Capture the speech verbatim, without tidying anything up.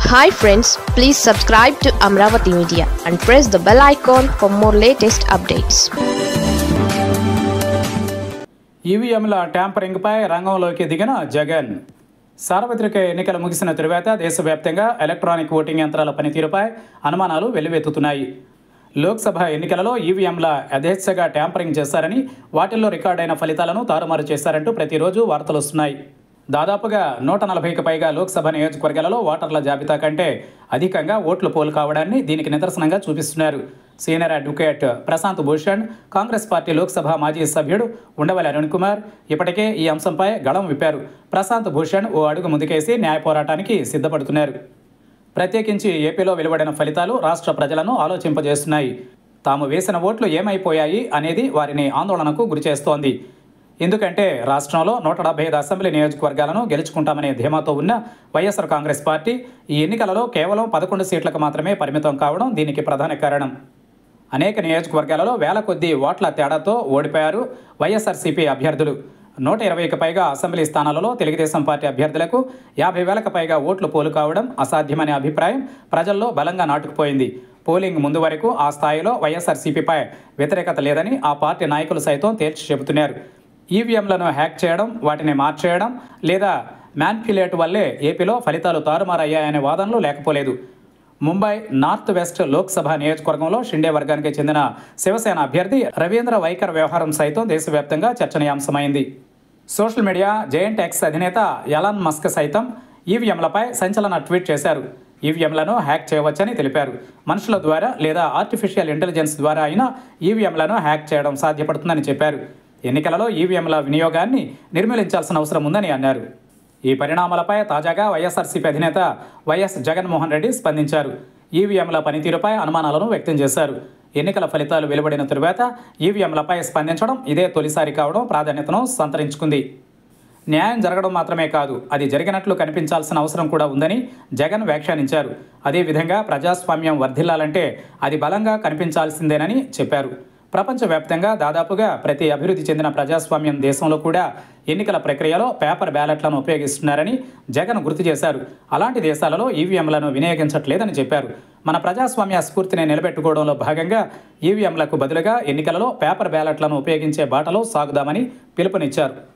Hi friends, please subscribe to Amravati Media and press the bell icon for more latest updates. ఈవీఎంల ట్యాంపరింగ్పై రంగంలోకి దిగిన జగన్. సార్వత్రిక ఎన్నికలు ముగిసిన తరువాత దేశవ్యాప్తంగా ఎలక్ట్రానిక్ ఓటింగ్ యంత్రాల పనితీరుపై అనుమానాలు వెల్లువెత్తుతున్నాయి. లోక్సభ ఎన్నికలలో ఈవీఎంల యథేచ్ఛగా ట్యాంపరింగ్ చేశారని, వాటిల్లో రికార్డైన ఫలితాలను తారుమారు చేశారంటూ ప్రతిరోజు వార్తలు వస్తున్నాయి. దాదాపుగా నూట నలభైకి పైగా లోక్సభ నియోజకవర్గాలలో ఓటర్ల జాబితా కంటే అధికంగా ఓట్లు పోలు కావడాన్ని దీనికి నిదర్శనంగా చూపిస్తున్నారు. Senior advocate Prashant Bhushan, Congress party Lok Sabha మాజీ సభ్యుడు ఉండవల్లి అరుణ్ కుమార్ ఇప్పటికే ఈ అంశంపై గళం విప్పారు. ప్రశాంత్ భూషణ్ ఓ అడుగు ముందుకేసి న్యాయ పోరాటానికి సిద్ధపడుతున్నారు. ప్రత్యేకించి ఏపీలో వెలువడిన ఫలితాలు రాష్ట్ర ప్రజలను ఆలోచింపజేస్తున్నాయి. తాము వేసిన ఓట్లు ఏమైపోయాయి అనేది వారిని ఆందోళనకు గురిచేస్తోంది. ఎందుకంటే రాష్ట్రంలో నూట డెబ్బై ఐదు అసెంబ్లీ నియోజకవర్గాలను గెలుచుకుంటామనే ధీమాతో ఉన్న వైఎస్ఆర్ కాంగ్రెస్ పార్టీ ఈ ఎన్నికలలో కేవలం పదకొండు సీట్లకు మాత్రమే పరిమితం కావడం దీనికి ప్రధాన కారణం. అనేక నియోజకవర్గాలలో వేల కొద్దీ ఓట్ల తేడాతో ఓడిపోయారు వైఎస్ఆర్సీపీ అభ్యర్థులు. నూట ఇరవైకి పైగా అసెంబ్లీ స్థానాలలో తెలుగుదేశం పార్టీ అభ్యర్థులకు యాభై వేలకు పైగా ఓట్లు పోలు కావడం అసాధ్యమనే అభిప్రాయం ప్రజల్లో బలంగా నాటుకుపోయింది. పోలింగ్ ముందు వరకు ఆ స్థాయిలో వైఎస్ఆర్సీపీపై వ్యతిరేకత లేదని ఆ పార్టీ నాయకులు సైతం తేల్చి చెబుతున్నారు. ఈవీఎంలను హ్యాక్ చేయడం, వాటిని మార్చేయడం లేదా మ్యాన్పులేట్ వల్లే ఏపీలో ఫలితాలు తారుమారయ్యాయనే వాదనలు లేకపోలేదు. ముంబై నార్త్ వెస్ట్ లోక్సభ నియోజకవర్గంలో షిండే వర్గానికి చెందిన శివసేన అభ్యర్థి రవీంద్ర వైఖర్ వ్యవహారం సైతం దేశవ్యాప్తంగా చర్చనీయాంశమైంది. సోషల్ మీడియా జైంట్ ఎక్స్ అధినేత ఎలాన్ మస్క్ సైతం ఈవీఎంలపై సంచలన ట్వీట్ చేశారు. ఈవీఎంలను హ్యాక్ చేయవచ్చని తెలిపారు. మనుషుల ద్వారా లేదా ఆర్టిఫిషియల్ ఇంటెలిజెన్స్ ద్వారా అయినా ఈవీఎంలను హ్యాక్ చేయడం సాధ్యపడుతుందని చెప్పారు. ఎన్నికలలో ఈవీఎంల వినియోగాన్ని నిర్మూలించాల్సిన అవసరం ఉందని అన్నారు. ఈ పరిణామాలపై తాజాగా వైఎస్ఆర్సీపీ అధినేత వైఎస్ జగన్మోహన్ రెడ్డి స్పందించారు. ఈవీఎంల పనితీరుపై అనుమానాలను వ్యక్తం చేశారు. ఎన్నికల ఫలితాలు వెలువడిన తరువాత ఈవీఎంలపై స్పందించడం ఇదే తొలిసారి కావడం ప్రాధాన్యతను సంతరించుకుంది. న్యాయం జరగడం మాత్రమే కాదు, అది జరిగినట్లు కనిపించాల్సిన అవసరం కూడా ఉందని జగన్ వ్యాఖ్యానించారు. అదేవిధంగా ప్రజాస్వామ్యం వర్ధిల్లాలంటే అది బలంగా కనిపించాల్సిందేనని చెప్పారు. ప్రపంచవ్యాప్తంగా దాదాపుగా ప్రతి అభివృద్ధి చెందిన ప్రజాస్వామ్యం దేశంలో కూడా ఎన్నికల ప్రక్రియలో పేపర్ బ్యాలెట్లను ఉపయోగిస్తున్నారని జగన్ గుర్తు చేశారు. అలాంటి దేశాలలో ఈవీఎంలను వినియోగించట్లేదని చెప్పారు. మన ప్రజాస్వామ్య స్ఫూర్తిని నిలబెట్టుకోవడంలో భాగంగా ఈవీఎంలకు బదులుగా ఎన్నికలలో పేపర్ బ్యాలెట్లను ఉపయోగించే బాటలో సాగుదామని పిలుపునిచ్చారు.